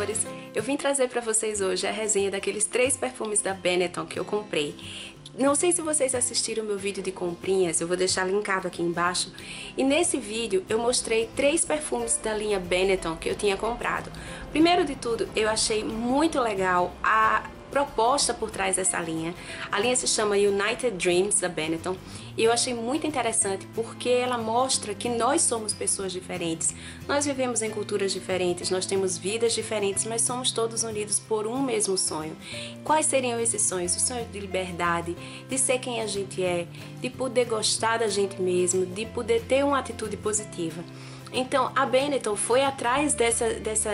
amores, eu vim trazer pra vocês hoje a resenha daqueles 3 perfumes da Benetton que eu comprei. Não sei se vocês assistiram meu vídeo de comprinhas, eu vou deixar linkado aqui embaixo. E nesse vídeo eu mostrei 3 perfumes da linha Benetton que eu tinha comprado. Primeiro de tudo, eu achei muito legal a proposta por trás dessa linha. A linha se chama United Dreams da Benetton e eu achei muito interessante porque ela mostra que nós somos pessoas diferentes. Nós vivemos em culturas diferentes, nós temos vidas diferentes, mas somos todos unidos por um mesmo sonho. Quais seriam esses sonhos? O sonho de liberdade, de ser quem a gente é, de poder gostar da gente mesmo, de poder ter uma atitude positiva. Então a Benetton foi atrás dessa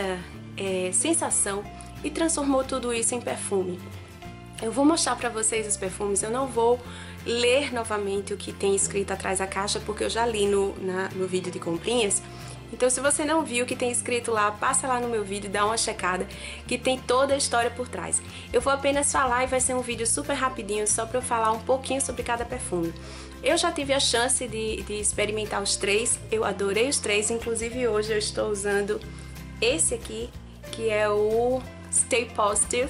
sensação e transformou tudo isso em perfume. Eu vou mostrar pra vocês os perfumes, eu não vou ler novamente o que tem escrito atrás da caixa, porque eu já li no vídeo de comprinhas. Então se você não viu o que tem escrito lá, passa lá no meu vídeo, dá uma checada, que tem toda a história por trás. Eu vou apenas falar e vai ser um vídeo super rapidinho, só pra eu falar um pouquinho sobre cada perfume. Eu já tive a chance de experimentar os 3, eu adorei os 3, inclusive hoje eu estou usando esse aqui, que é o Stay Positive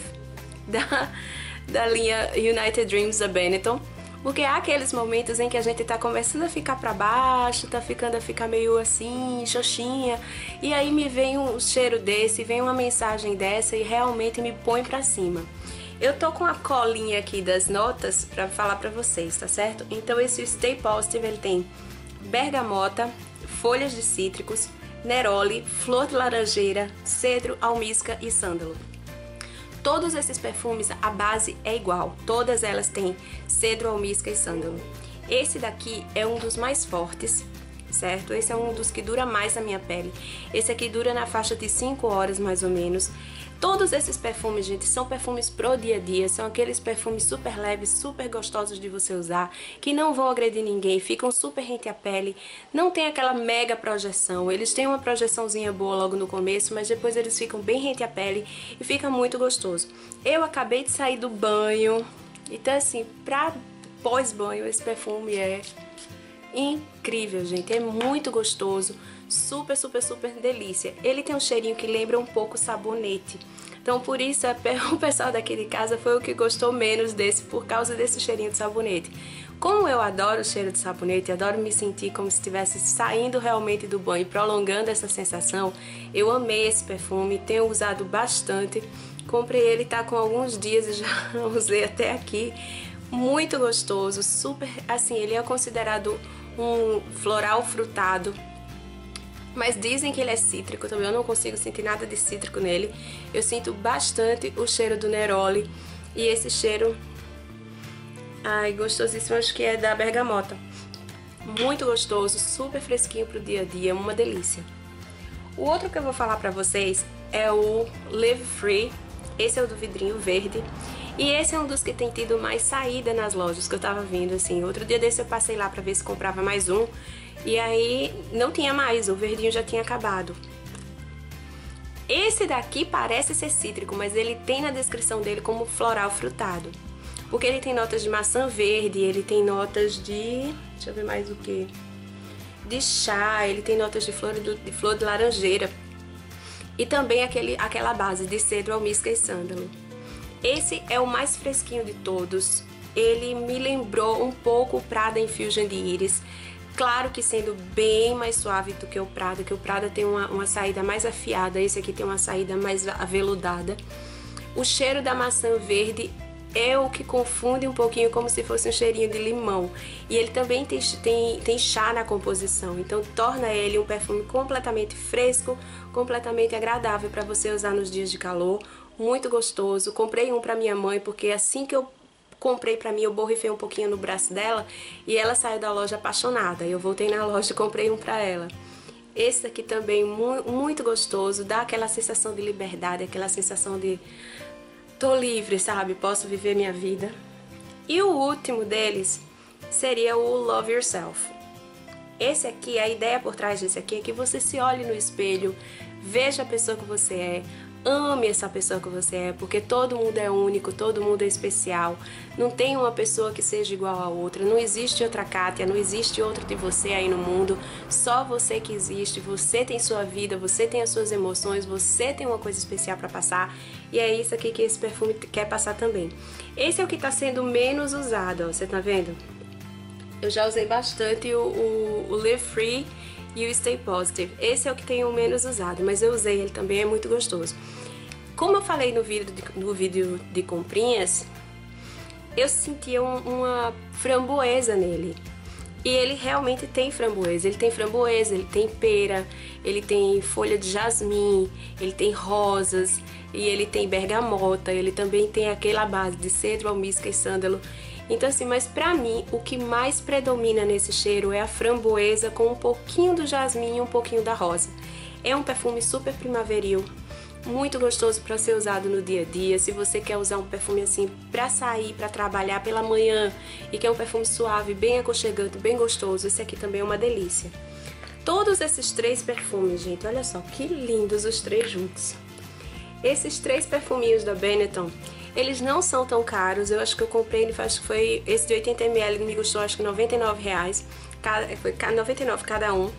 da linha United Dreams da Benetton, porque há aqueles momentos em que a gente tá começando a ficar pra baixo, tá ficando a ficar meio assim, xoxinha, e aí me vem um cheiro desse, vem uma mensagem dessa e realmente me põe pra cima. Eu tô com a colinha aqui das notas pra falar pra vocês, tá certo? Então esse Stay Positive, ele tem bergamota, folhas de cítricos, neroli, flor de laranjeira, cedro, almíscar e sândalo. Todos esses perfumes, a base é igual, todas elas têm cedro, almíscar e sândalo. Esse daqui é um dos mais fortes, certo? Esse é um dos que dura mais na minha pele. Esse aqui dura na faixa de 5 horas mais ou menos. Todos esses perfumes, gente, são perfumes pro dia a dia, são aqueles perfumes super leves, super gostosos de você usar, que não vão agredir ninguém, ficam super rente à pele, não tem aquela mega projeção, eles têm uma projeçãozinha boa logo no começo, mas depois eles ficam bem rente à pele e fica muito gostoso. Eu acabei de sair do banho, então assim, pra pós-banho esse perfume é incrível, gente, é muito gostoso, super, super, super delícia. Ele tem um cheirinho que lembra um pouco sabonete, então por isso o pessoal daqui de casa foi o que gostou menos desse, por causa desse cheirinho de sabonete. Como eu adoro o cheiro de sabonete, adoro me sentir como se estivesse saindo realmente do banho, prolongando essa sensação, eu amei esse perfume, tenho usado bastante, comprei ele, tá com alguns dias e já usei até aqui, muito gostoso, super, assim, ele é considerado um floral frutado, mas dizem que ele é cítrico também, eu não consigo sentir nada de cítrico nele. Eu sinto bastante o cheiro do neroli e esse cheiro, ai, gostosíssimo, acho que é da bergamota. Muito gostoso, super fresquinho pro dia a dia, uma delícia. O outro que eu vou falar pra vocês é o Live Free, esse é o do vidrinho verde. E esse é um dos que tem tido mais saída nas lojas que eu tava vendo, assim. Outro dia desse eu passei lá pra ver se comprava mais um. E aí não tinha mais, o verdinho já tinha acabado. Esse daqui parece ser cítrico, mas ele tem na descrição dele como floral frutado. Porque ele tem notas de maçã verde, ele tem notas de... deixa eu ver mais o que. De chá, ele tem notas de flor de laranjeira. E também aquela base de cedro, almíscar e sândalo. Esse é o mais fresquinho de todos, ele me lembrou um pouco o Prada Infusion de Íris, claro que sendo bem mais suave do que o Prada tem uma saída mais afiada, esse aqui tem uma saída mais aveludada. O cheiro da maçã verde é o que confunde um pouquinho, como se fosse um cheirinho de limão, e ele também tem chá na composição, então torna ele um perfume completamente fresco, completamente agradável para você usar nos dias de calor. Muito gostoso. Comprei um pra minha mãe, porque assim que eu comprei pra mim, eu borrifei um pouquinho no braço dela e ela saiu da loja apaixonada. Eu voltei na loja e comprei um pra ela. Esse aqui também muito gostoso, dá aquela sensação de liberdade, aquela sensação de tô livre, sabe? Posso viver minha vida. E o último deles seria o Love Yourself. Esse aqui, a ideia por trás desse aqui é que você se olhe no espelho, veja a pessoa que você é, Ame essa pessoa que você é, porque todo mundo é único, todo mundo é especial. Não tem uma pessoa que seja igual a outra. Não existe outra Kátia, não existe outra de você aí no mundo. Só você que existe. Você tem sua vida, você tem as suas emoções, você tem uma coisa especial para passar. E é isso aqui que esse perfume quer passar também. Esse é o que está sendo menos usado, ó. Você tá vendo? Eu já usei bastante o Live Free e o Stay Positive. Esse é o que tenho menos usado, mas eu usei ele também, é muito gostoso. Como eu falei no vídeo de comprinhas, eu sentia uma framboesa nele. E ele realmente tem framboesa. Ele tem framboesa, ele tem pera, ele tem folha de jasmim, ele tem rosas, e ele tem bergamota, ele também tem aquela base de cedro, almíscar e sândalo. Então assim, mas pra mim, o que mais predomina nesse cheiro é a framboesa com um pouquinho do jasmim e um pouquinho da rosa. É um perfume super primaveril, muito gostoso para ser usado no dia a dia. Se você quer usar um perfume assim para sair, para trabalhar pela manhã e quer um perfume suave, bem aconchegante, bem gostoso, esse aqui também é uma delícia. Todos esses 3 perfumes, gente, olha só que lindos os 3 juntos. Esses 3 perfuminhos da Benetton, eles não são tão caros. Eu acho que eu comprei, acho que foi esse de 80 ml, me custou acho que R$99, foi R$99 cada um.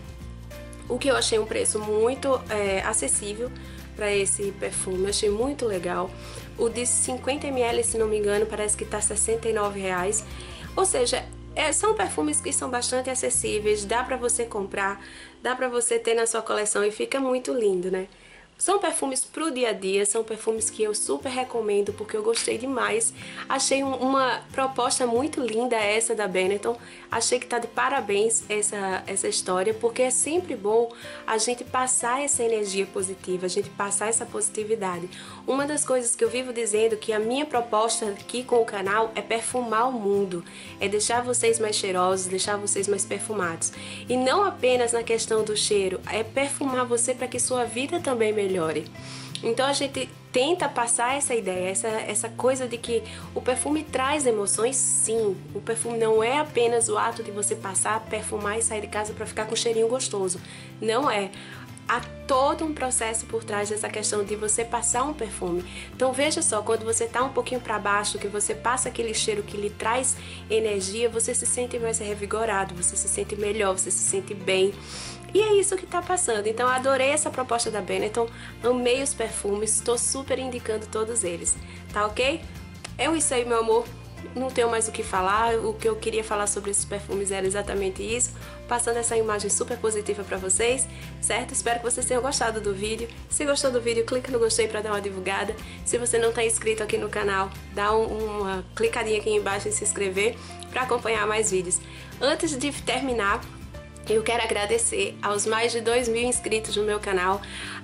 O que eu achei um preço muito acessível para esse perfume, eu achei muito legal. O de 50 ml, se não me engano, parece que tá R$69. Ou seja, são perfumes que são bastante acessíveis, dá pra você comprar, dá pra você ter na sua coleção e fica muito lindo, né? São perfumes pro dia a dia, são perfumes que eu super recomendo porque eu gostei demais. Achei uma proposta muito linda essa da Benetton. Achei que tá de parabéns essa história, porque é sempre bom a gente passar essa energia positiva, a gente passar essa positividade. Uma das coisas que eu vivo dizendo que a minha proposta aqui com o canal é perfumar o mundo, é deixar vocês mais cheirosos, deixar vocês mais perfumados. E não apenas na questão do cheiro, é perfumar você para que sua vida também melhore. Então a gente tenta passar essa ideia, essa coisa de que o perfume traz emoções, sim. O perfume não é apenas o ato de você passar, perfumar e sair de casa para ficar com um cheirinho gostoso. Não é. Há todo um processo por trás dessa questão de você passar um perfume. Então veja só, quando você tá um pouquinho para baixo, que você passa aquele cheiro que lhe traz energia, você se sente mais revigorado, você se sente melhor, você se sente bem. E é isso que tá passando. Então eu adorei essa proposta da Benetton, amei os perfumes, estou super indicando todos eles, tá ok? É isso aí, meu amor. Não tenho mais o que falar, o que eu queria falar sobre esses perfumes era exatamente isso, passando essa imagem super positiva pra vocês, certo? Espero que vocês tenham gostado do vídeo. Se gostou do vídeo, clica no gostei pra dar uma divulgada. Se você não tá inscrito aqui no canal, dá uma clicadinha aqui embaixo em se inscrever pra acompanhar mais vídeos. Antes de terminar, eu quero agradecer aos mais de 2.000 inscritos no meu canal.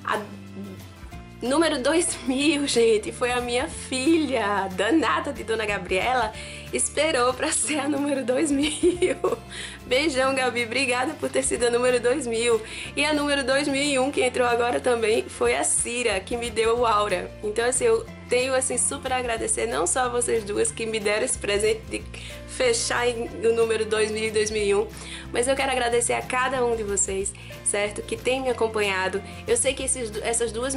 Número 2000, gente, foi a minha filha, danada de Dona Gabriela, esperou pra ser a número 2000. Beijão, Gabi, obrigada por ter sido a número 2000. E a número 2001, que entrou agora também, foi a Cira, que me deu o Aura. Então, assim, eu tenho, assim, super a agradecer não só a vocês duas que me deram esse presente de fechar o número 2000 e 2001, mas eu quero agradecer a cada um de vocês, certo? Que tem me acompanhado. Eu sei que essas duas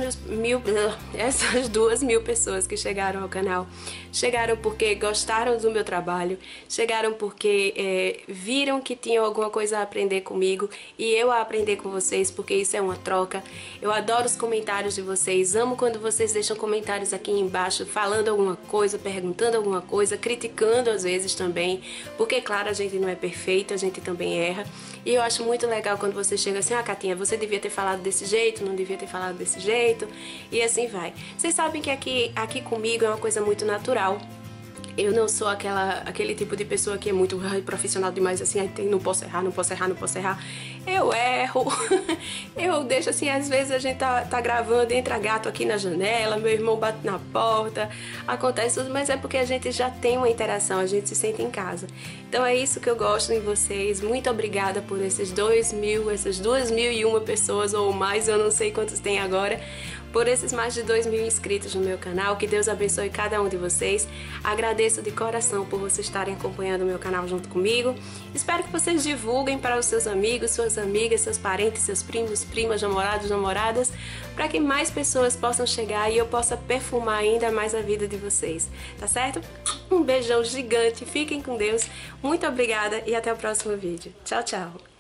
mil pessoas que chegaram ao canal, chegaram porque gostaram do meu trabalho, chegaram porque viram que tinham alguma coisa a aprender comigo e eu a aprender com vocês, porque isso é uma troca. Eu adoro os comentários de vocês, amo quando vocês deixam comentários aqui embaixo falando alguma coisa, perguntando alguma coisa, criticando às vezes também, porque claro, a gente não é perfeita, a gente também erra. E eu acho muito legal quando você chega assim, ah, Catinha, você devia ter falado desse jeito, não devia ter falado desse jeito, e assim vai. Vocês sabem que aqui comigo é uma coisa muito natural. Eu não sou aquele tipo de pessoa que é muito profissional demais, assim, não posso errar, não posso errar, não posso errar. Eu erro, eu deixo assim, às vezes a gente tá gravando, entra gato aqui na janela, meu irmão bate na porta, acontece tudo, mas é porque a gente já tem uma interação, a gente se sente em casa. Então é isso que eu gosto em vocês, muito obrigada por esses 2.000, essas 2.001 pessoas ou mais, eu não sei quantos tem agora, por esses mais de 2.000 inscritos no meu canal. Que Deus abençoe cada um de vocês. Agradeço de coração por vocês estarem acompanhando o meu canal junto comigo. Espero que vocês divulguem para os seus amigos, suas amigas, seus parentes, seus primos, primas, namorados, namoradas, para que mais pessoas possam chegar e eu possa perfumar ainda mais a vida de vocês, tá certo? Um beijão gigante, fiquem com Deus, muito obrigada e até o próximo vídeo. Tchau, tchau!